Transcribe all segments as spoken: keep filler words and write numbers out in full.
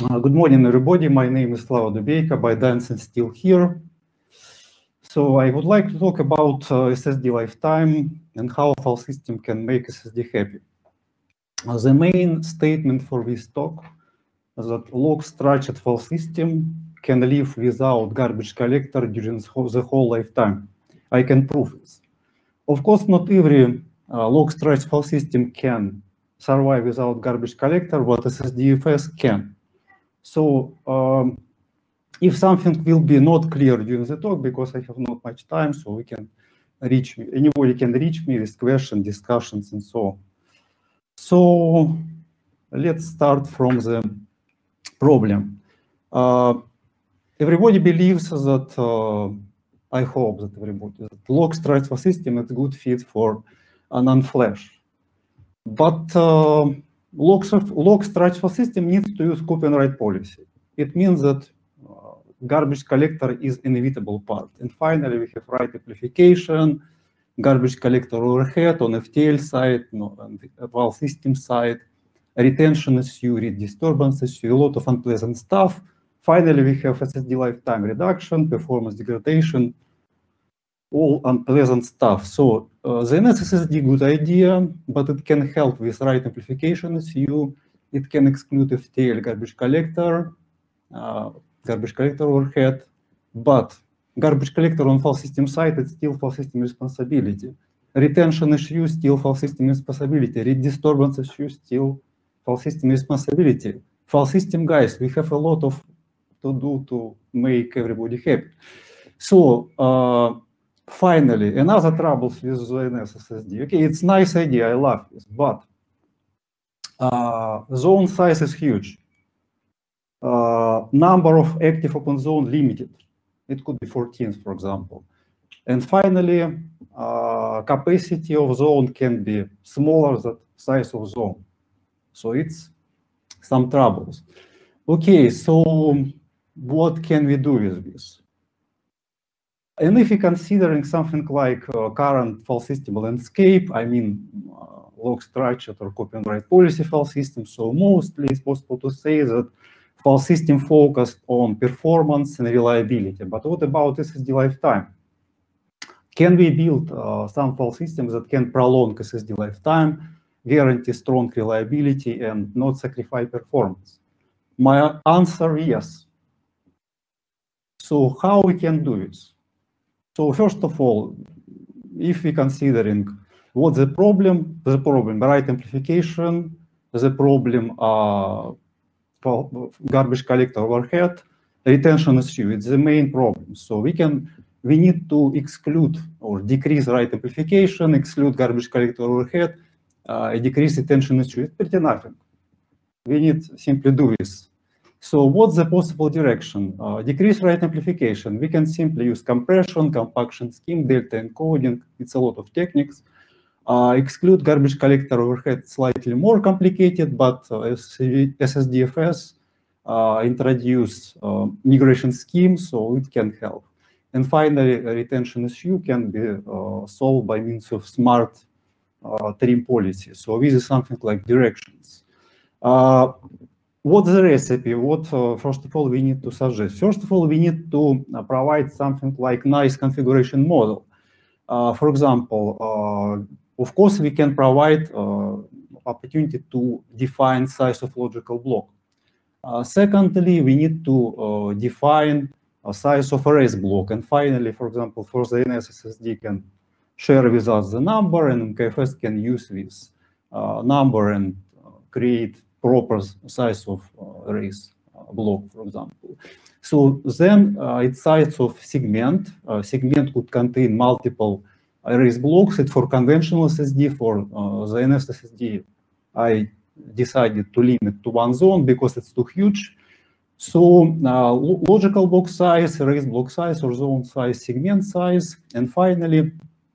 Uh, good morning, everybody. My name is Slava Dubeyko, ByteDance still here. So I would like to talk about uh, S S D lifetime and how file system can make S S D happy. Uh, the main statement for this talk is that log-structured file system can live without garbage collector during the whole lifetime. I can prove this. Of course, not every uh, log-structured file system can survive without garbage collector, but S S D F S can. So um, if something will be not clear during the talk, because I have not much time, so we can reach me, anybody can reach me with questions, discussions, and so on. So let's start from the problem. Uh, everybody believes that, uh, I hope that everybody, that log-structured file system is a good fit for a non-flash. But uh, log-structured file system needs to use copy and write policy. It means that uh, garbage collector is inevitable part. And finally, we have write amplification, garbage collector overhead on F T L side, no, on the file system side, retention issue, read disturbance issue, a lot of unpleasant stuff. Finally, we have S S D lifetime reduction, performance degradation, all unpleasant stuff. So uh, the N S S S D good idea, but it can help with write amplification issue. It can exclude F T L garbage collector, uh, garbage collector overhead, but garbage collector on file system side, it's still file system responsibility. Retention issue, still file system responsibility. Read disturbance issue, still file system responsibility. File system guys, we have a lot of to do to make everybody happy. So uh, finally, another troubles with the N S S S D. Okay, it's nice idea, I love this, but uh, zone size is huge. Uh, number of active open zone limited. It could be fourteen, for example. And finally, uh, capacity of zone can be smaller than size of zone. So it's some troubles. Okay, so what can we do with this? And if you're considering something like uh, current file system landscape, I mean uh, log-structured or copy and write policy file system, so mostly it's possible to say that file system focused on performance and reliability. But what about S S D lifetime? Can we build uh, some file systems that can prolong S S D lifetime, guarantee strong reliability, and not sacrifice performance? My answer, yes. So how we can do this? So first of all, if we're considering what's the problem, the problem, write amplification, the problem uh, garbage collector overhead, retention issue, it's the main problem. So we can, we need to exclude or decrease write amplification, exclude garbage collector overhead, uh, decrease retention issue. It's pretty nothing. We need simply do this. So what's the possible direction? Uh, decrease write amplification. We can simply use compression, compaction scheme, delta encoding. It's a lot of techniques. Uh, exclude garbage collector overhead, slightly more complicated, but uh, S S D F S uh, introduce uh, migration scheme, so it can help. And finally, retention issue can be uh, solved by means of smart uh, trim policy. So this is something like directions. Uh, What's the recipe? What, uh, first of all, we need to suggest? First of all, we need to uh, provide something like nice configuration model. Uh, for example, uh, of course, we can provide uh, opportunity to define size of logical block. Uh, secondly, we need to uh, define a size of erase block. And finally, for example, for the N S S S D can share with us the number, and M K F S can use this uh, number and uh, create proper size of uh, erase uh, block, for example. So then uh, it's size of segment. Uh, segment could contain multiple erase blocks. It's for conventional S S D. For uh, the N S S S D, I decided to limit to one zone because it's too huge. So uh, logical block size, erase block size, or zone size, segment size, and finally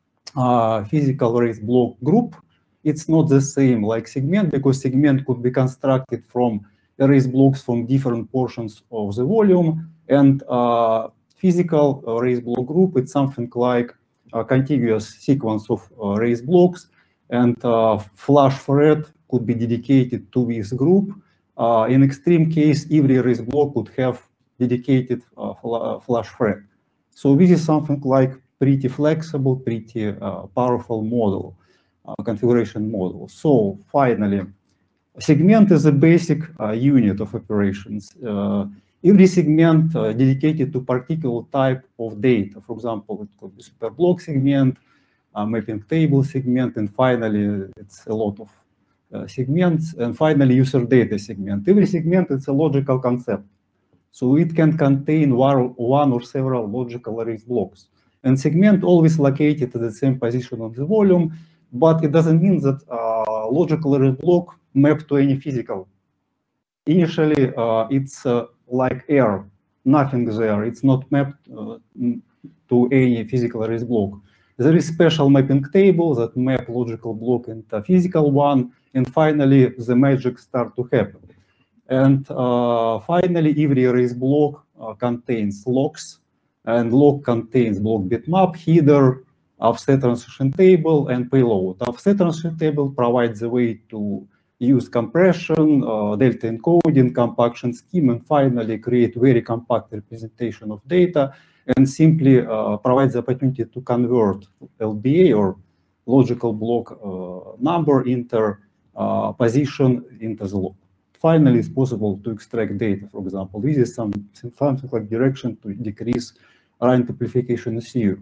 uh, physical erase block group. It's not the same like segment, because segment could be constructed from erase blocks from different portions of the volume, and uh, physical erase block group, it's something like a contiguous sequence of erase blocks, and uh, flash thread could be dedicated to this group Uh, in extreme case, every erase block would have dedicated uh, fl flash thread. So this is something like pretty flexible, pretty uh, powerful model, uh, configuration model. So finally, segment is a basic uh, unit of operations. Uh, every segment uh, dedicated to particular type of data. For example, it could be superblock segment, uh, mapping table segment, and finally, it's a lot of uh, segments, and finally, user data segment. Every segment is a logical concept. So it can contain one, one or several logical erase blocks. And segment always located at the same position on the volume, but it doesn't mean that uh, logical erase block mapped to any physical. Initially, uh, it's uh, like air, nothing there. It's not mapped uh, to any physical erase block. There is special mapping table that map logical block into physical one, and finally, the magic start to happen. And uh, finally, every erase block uh, contains locks, and lock contains block bitmap, header, offset transition table, and payload. Offset transition table provides a way to use compression, uh, delta encoding, compaction scheme, and finally create very compact representation of data, and simply uh, provides the opportunity to convert L B A or logical block uh, number into uh, position into the lock. Finally, it's possible to extract data, for example. This is some, something like direction to decrease run amplification issue.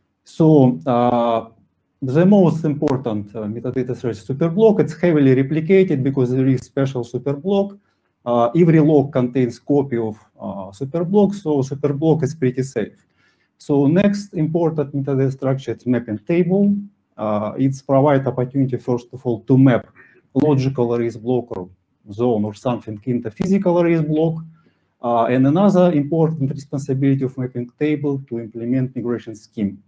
So uh, the most important uh, metadata thread is superblock. It's heavily replicated because there is special superblock. Uh, every lock contains copy of uh, superblock, so superblock is pretty safe. So next important metadata structure is mapping table. Uh, it's provide opportunity, first of all, to map logical erase block or zone or something into physical erase block. Uh, and another important responsibility of mapping table to implement migration scheme.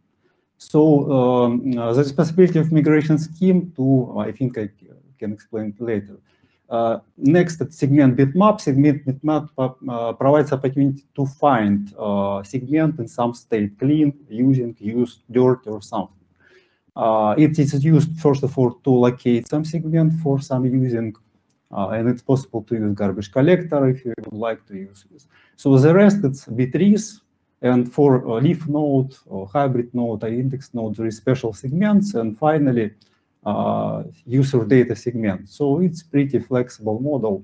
So um, uh, the responsibility of migration scheme to, I think I can explain it later. Uh, next, at segment bitmap. Segment bitmap uh, provides opportunity to find uh, segment in some state, clean, using, used, dirty, or something. Uh, it is used, first of all, to locate some segment for some using, uh, and it's possible to use garbage collector if you would like to use this. So the rest, it's B trees, and for uh, leaf node, or hybrid node, or index node, there is special segments, and finally, uh, user data segment. So it's pretty flexible model.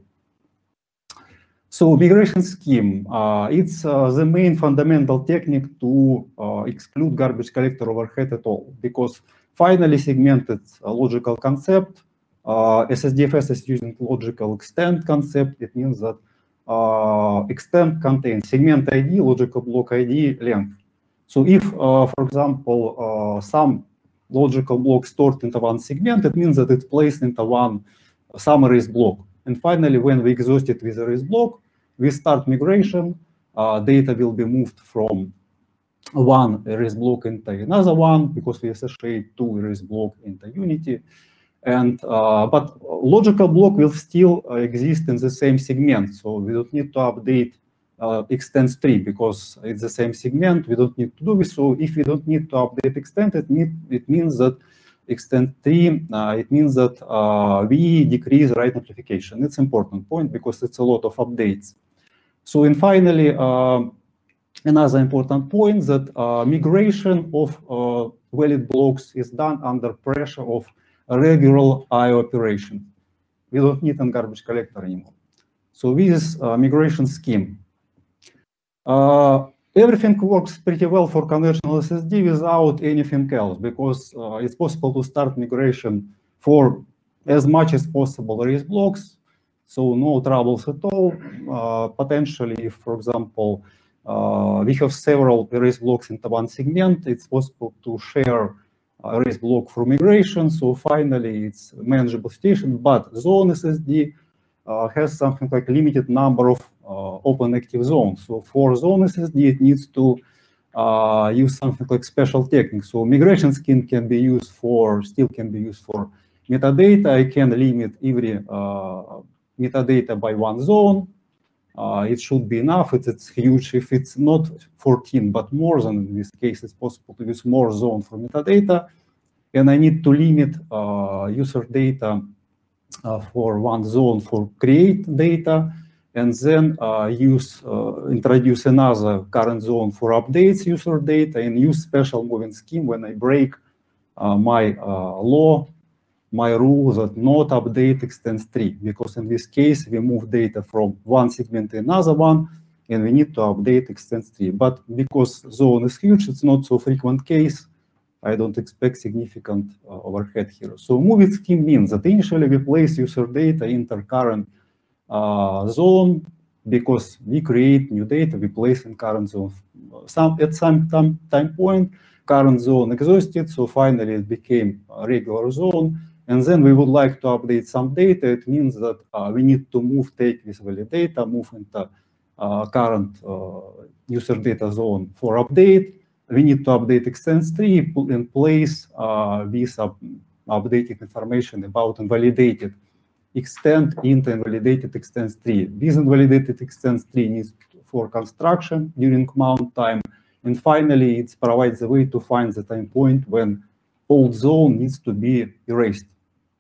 So migration scheme, uh, it's uh, the main fundamental technique to uh, exclude garbage collector overhead at all, because finally segmented a logical concept. Uh, S S D F S is using logical extend concept. It means that uh, extend contains segment I D, logical block I D, length. So if, uh, for example, uh, some logical block stored into one segment, it means that it's placed into one some erase block. And finally, when we exhaust it with erase block, we start migration. Uh, data will be moved from one erase block into another one because we associate two erase block into Unity. And uh, but logical block will still uh, exist in the same segment, so we don't need to update uh, extends tree because it's the same segment. We don't need to do this. So if we don't need to update extend, it, mean, it means that extend tree. Uh, it means that uh, we decrease write amplification. It's an important point because it's a lot of updates. So and finally, uh, another important point that uh, migration of uh, valid blocks is done under pressure of a regular I O operation. We don't need a garbage collector anymore. So this is a migration scheme. Uh, everything works pretty well for conventional S S D without anything else, because uh, it's possible to start migration for as much as possible erase blocks. So no troubles at all. Uh, potentially, if, for example, uh, we have several erase blocks into one segment, it's possible to share erase block for migration. So finally, it's a manageable situation. But zone S S D uh, has something like a limited number of uh, open active zones. So for zone S S D, it needs to uh, use something like special technique. So migration scheme can be used for, still can be used for metadata. I can limit every uh, metadata by one zone. Uh, it should be enough. It's, it's huge. If it's not fourteen, but more than in this case, it's possible to use more zone for metadata. And I need to limit uh, user data uh, for one zone for create data, and then uh, use uh, introduce another current zone for updates user data, and use special moving scheme when I break uh, my uh, law, my rule that not update extends tree, because in this case we move data from one segment to another one, and we need to update extends tree. But because zone is huge, it's not so frequent case. I don't expect significant uh, overhead here. So moving scheme means that initially we place user data into current uh, zone, because we create new data, we place in current zone. Some, at some time, time point, current zone exhausted, so finally it became a regular zone. And then we would like to update some data. It means that uh, we need to move, take this valid data, move into uh, current uh, user data zone for update. We need to update extends tree and place uh, this up, updated information about invalidated extend into invalidated extends tree. This invalidated extends tree needs for construction during mount time. And finally, it provides a way to find the time point when old zone needs to be erased.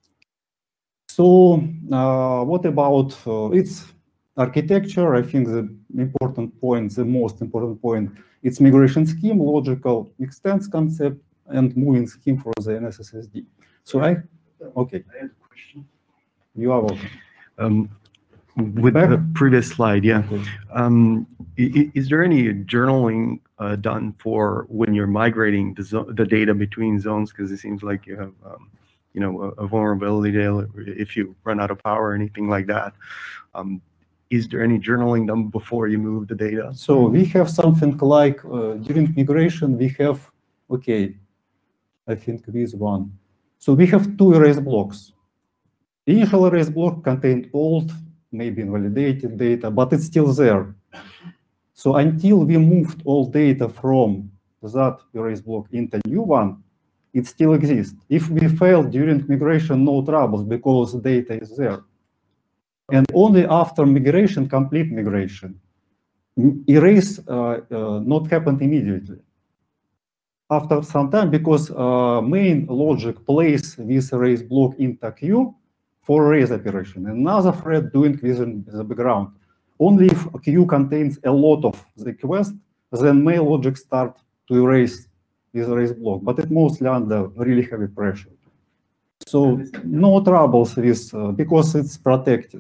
So uh, what about uh, its architecture? I think the important point, the most important point, it's migration scheme, logical extends concept, and moving scheme for the N S S S D. So I, okay. I have a question. You are welcome. Um, with Back? the previous slide, yeah. Okay. Um, is, is there any journaling uh, done for when you're migrating the, zo the data between zones? Because it seems like you have, um, you know, a, a vulnerability there if you run out of power or anything like that. Um, is there any journaling done before you move the data? So we have something like uh, during migration, we have, okay, I think this one. So we have two erase blocks. The initial erase block contained old, maybe invalidated data, but it's still there. So until we moved all data from that erase block into new one, it still exists. If we fail during migration, no troubles, because data is there. And only after migration, complete migration, erase uh, uh, not happened immediately. After some time, because uh, main logic place this erase block into queue for erase operation. Another thread doing this in the background. Only if queue contains a lot of the request, then main logic start to erase this erase block, but it mostly under really heavy pressure. So no troubles with, uh, because it's protected.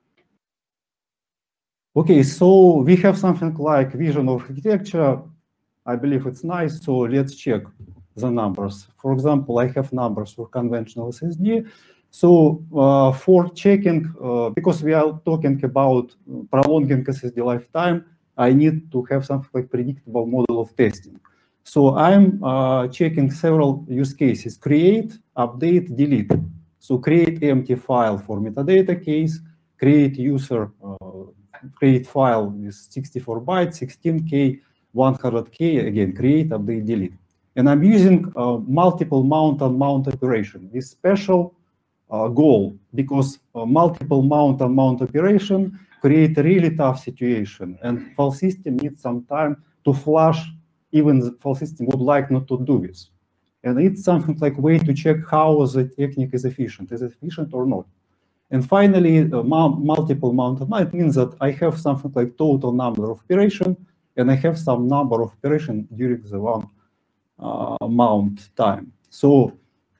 Okay, so we have something like vision of architecture. I believe it's nice, so let's check the numbers. For example, I have numbers for conventional S S D. So uh, for checking, uh, because we are talking about prolonging S S D lifetime, I need to have something like predictable model of testing. So I'm uh, checking several use cases: create, update, delete. So create empty file for metadata case, create user, uh, create file with sixty-four bytes, sixteen K, one hundred K, again, create, update, delete. And I'm using uh, multiple mount and mount operation with special uh, goal, because uh, multiple mount and mount operation create a really tough situation, and file system needs some time to flush. Even the file system would like not to do this. And it's something like way to check how the technique is efficient. Is it efficient or not? And finally, uh, multiple mount and mount means that I have something like total number of operation, and I have some number of operation during the one uh, mount time. So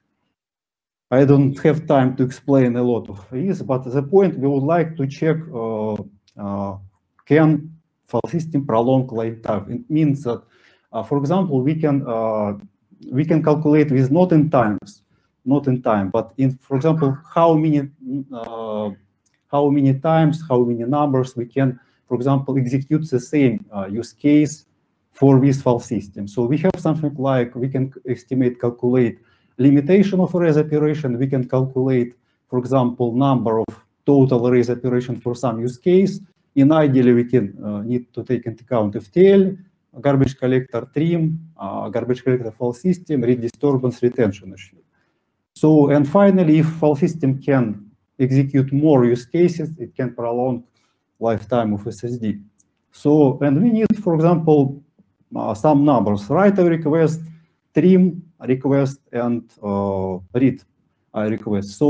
I don't have time to explain a lot of this, but the point we would like to check uh, uh, can file system prolong lifetime. It means that, uh, for example, we can uh, we can calculate with not in times, not in time, but in, for example, how many uh, how many times, how many numbers we can, for example, execute the same uh, use case for this file system. So we have something like we can estimate, calculate limitation of erase operation. We can calculate, for example, number of total erase operation for some use case. In ideally, we can uh, need to take into account F T L, garbage collector trim, uh, garbage collector file system, read disturbance, retention issue. So, and finally, if file system can execute more use cases, it can prolong lifetime of S S D. So, and we need, for example, uh, some numbers: write a request, trim request, and uh, read a request. So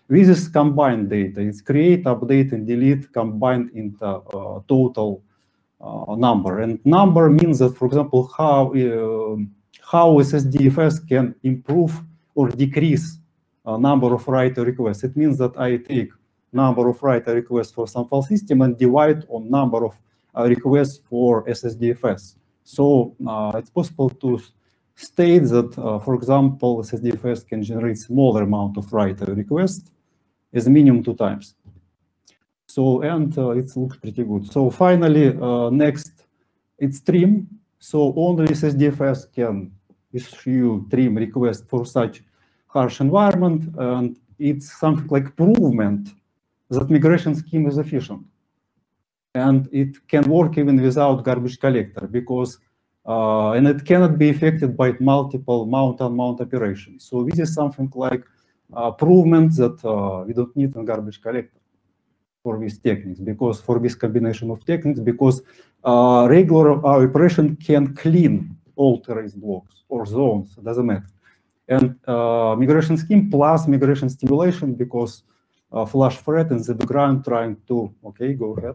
This is combined data. It's create, update, and delete combined into uh, total uh, number. And number means that, for example, how uh, how S S D F S can improve or decrease a number of write requests. It means that I take number of write requests for some file system and divide on number of uh, requests for S S D F S. So uh, it's possible to state that, uh, for example, S S D F S can generate smaller amount of write requests as minimum two times. So, and uh, it looks pretty good. So finally, uh, next, it's trim. So only S S D F S can issue trim request for such harsh environment, and it's something like provement that migration scheme is efficient. And it can work even without garbage collector, because uh, and it cannot be affected by multiple mount-unmount operations. So this is something like uh, provement that uh, we don't need a garbage collector for these techniques, because for this combination of techniques, because uh, regular uh, operation can clean all erase blocks or zones, it doesn't matter. And uh, migration scheme plus migration stimulation, because uh, flash thread in the background trying to, okay, go ahead.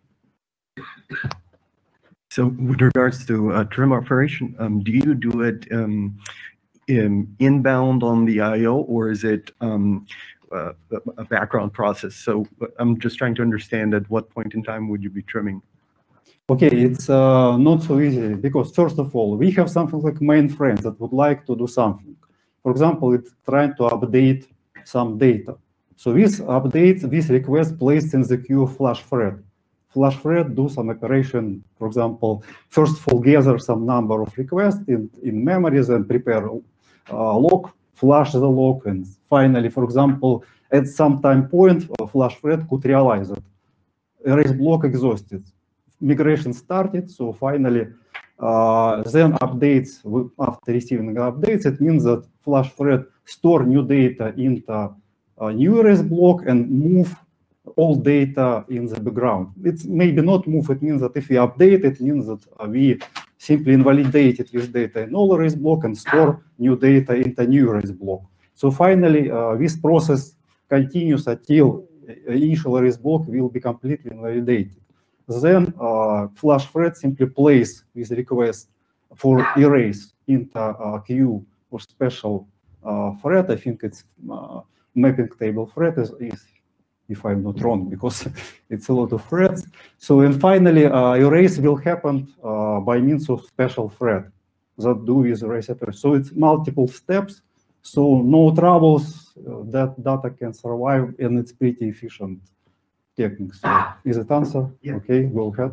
So with regards to uh, trim operation, um, do you do it um, in inbound on the I O, or is it um, uh, a background process? So I'm just trying to understand at what point in time would you be trimming? Okay, it's uh, not so easy, because first of all, we have something like mainframes that would like to do something. For example, it's trying to update some data. So this updates, this request placed in the queue of flash thread. Flash thread do some operation, for example, first of all, gather some number of requests in, in memories and prepare uh, log, flash the log, and finally, for example, at some time point, a flash thread could realize that erase block exhausted. Migration started, so finally, uh, then updates, after receiving updates, it means that flash thread store new data into a new erase block and move all data in the background. It's maybe not move, it means that if we update, it means that we simply invalidated this data in all erase block and store new data into new erase block. So finally, uh, this process continues until initial erase block will be completely invalidated. Then uh, flash thread simply plays this request for erase into a queue or special uh, thread. I think it's uh, mapping table thread is, is, if I'm not wrong, because it's a lot of threads. So and finally, uh, erase will happen uh, by means of special thread that do with erase operation. So it's multiple steps. So no troubles. Uh, that data can survive, and it's pretty efficient technique. So is it answer? Yeah. Okay, go ahead.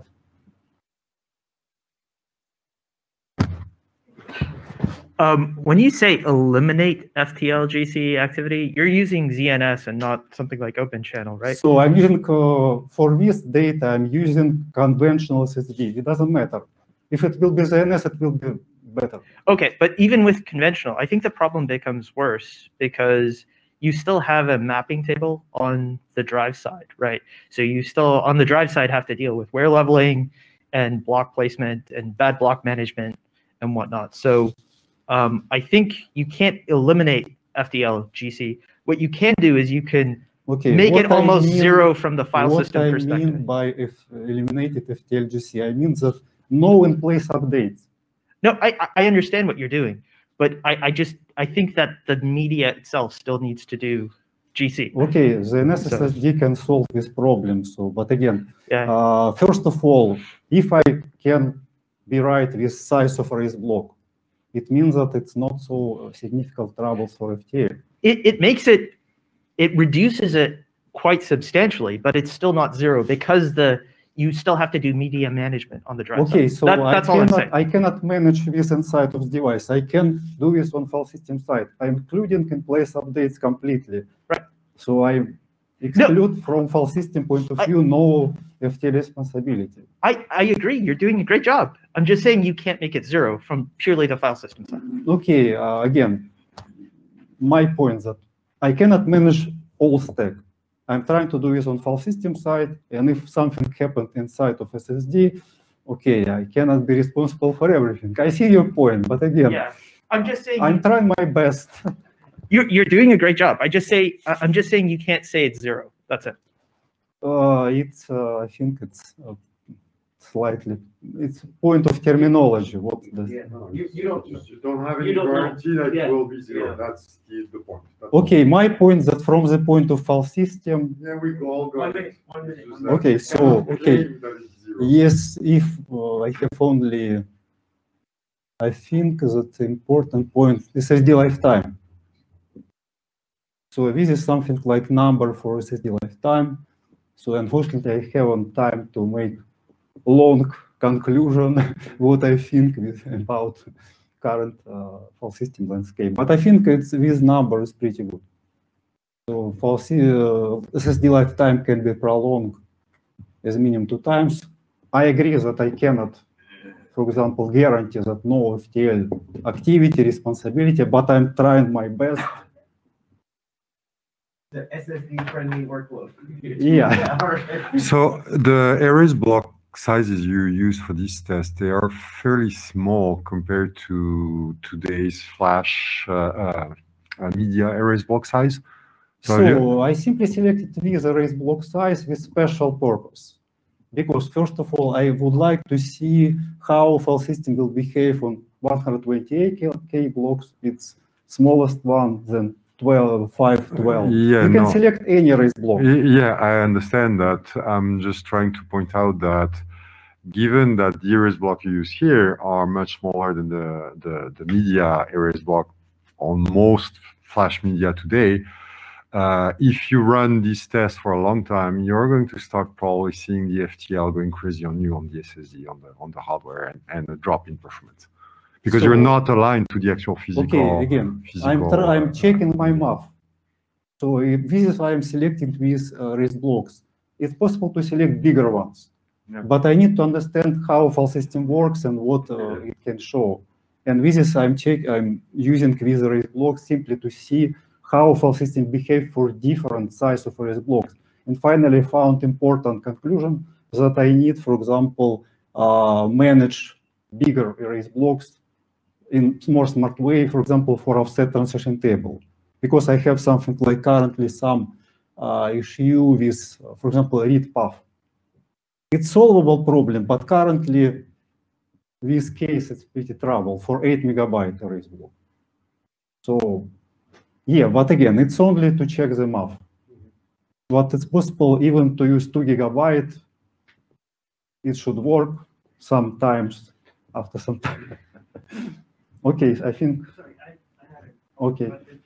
Um, when you say eliminate F T L G C activity, you're using Z N S and not something like Open Channel, right? So I'm using, uh, for this data, I'm using conventional S S D. It doesn't matter. If it will be Z N S, it will be better. Okay, but even with conventional, I think the problem becomes worse because you still have a mapping table on the drive side, right? So you still, on the drive side, have to deal with wear leveling and block placement and bad block management and whatnot. So um, I think you can't eliminate F T L G C. What you can do is you can okay, make it I almost mean, zero from the file what system I perspective. mean by if eliminated F T L G C, I mean that no in-place updates. No, I, I understand what you're doing, but I, I just, I think that the media itself still needs to do G C. Okay, the N S So- S S D can solve this problem. So, but again, Yeah. uh, first of all, if I can be right with size of erase block, it means that it's not so significant trouble for F T L. It, it makes it, it reduces it quite substantially, but it's still not zero because the, you still have to do media management on the drive Okay, side. so That- I that's all I'm saying. cannot, I cannot manage this inside of the device. I can do this on file system side. I'm including in-place updates completely. Right. So I exclude from file system point of I- view no F T L responsibility. I, I agree, you're doing a great job. I'm just saying you can't make it zero from purely the file system side. Okay, uh, again, my point that I cannot manage all stack. I'm trying to do this on file system side, and if something happened inside of S S D, okay, I cannot be responsible for everything. I see your point, but again, Yeah, I'm just saying. I'm trying my best. You're you're doing a great job. I just say I'm just saying you can't say it's zero. That's it. Uh, it's uh, I think it's uh, slightly it's point of terminology. What does Yeah, no, you, you don't Just you don't have You any don't know. guarantee that Yeah. it will be zero. Yeah. That's the, the point. That's okay? My point that from the point of file system, Yeah, we all got One it. minute, one minute, It's one just minute. that Okay, you so, cannot okay. claim that it's zero. yes, if uh, I have only, I think that the important point is S S D lifetime. So this is something like number for S S D lifetime. So unfortunately, I haven't time to make long conclusion what I think with, about current uh, file system landscape. But I think it's this number is pretty good. So for uh, S S D lifetime can be prolonged as minimum two times. I agree that I cannot, for example, guarantee that no F T L activity responsibility, but I'm trying my best. The S S D friendly workload. Yeah. All right. So the erase block sizes you use for this test, they are fairly small compared to today's flash uh, uh, uh, media erase block size. So, So you- I simply selected this erase block size with special purpose. Because first of all, I would like to see how file system will behave on one hundred twenty-eight K blocks. It's smallest one, then twelve, five, twelve. Yeah, you can no. select any erase block. Y- Yeah, I understand that. I'm just trying to point out that given that the erase block you use here are much smaller than the, the, the media erase block on most flash media today, uh, if you run this test for a long time, you're going to start probably seeing the F T L going crazy on you on the S S D, on the, on the hardware, and, and a drop in performance. Because So- you're not aligned to the actual physical. Okay, again, I'm, physical, tr- I'm uh, checking my math. So if this is why I'm selecting these uh, erase blocks. It's possible to select bigger ones, Yeah. but I need to understand how file system works and what uh, it can show. And this is I'm check I'm using this erase block simply to see how file system behave for different size of erase blocks. And finally, I found important conclusion that I need, for example, uh, manage bigger erase blocks in more smart way, for example, for offset transition table, because I have something like currently some uh, issue with, uh, for example, read path. It's solvable problem, but currently this case it's pretty trouble for eight megabyte erase block. So yeah, but again, it's only to check the math. But it's possible even to use two gigabyte. It should work sometimes after some time. Okay, I think, Sorry, I, I had a okay. question.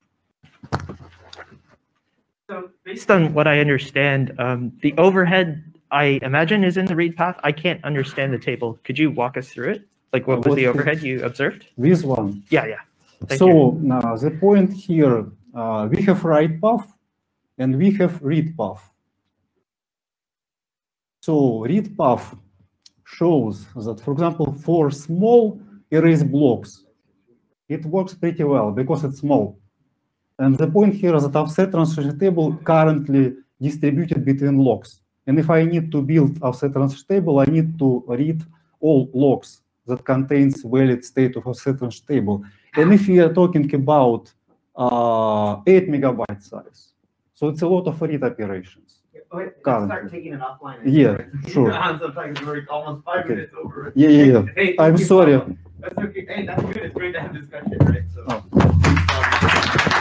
So based on what I understand, um, the overhead I imagine is in the read path. I can't understand the table. Could you walk us through it? Like what was What the is- overhead you observed? This one. Yeah, yeah. Thank So now the point here, uh, we have write path and we have read path. So read path shows that, for example, for small erase blocks, it works pretty well because it's small. And the point here is that offset transition table currently distributed between logs. And if I need to build offset transition table, I need to read all logs that contains valid state of offset transition table. And if we are talking about uh, eight megabyte size, so it's a lot of read operations. Okay, let's Currently. start taking it offline. Yeah, sure. I'm so sorry, we're almost five Okay. minutes over. Yeah, yeah, yeah. Hey, thank I'm you. sorry. That's okay. Hey, that's good. It's great to have discussion, right? So, Oh. um,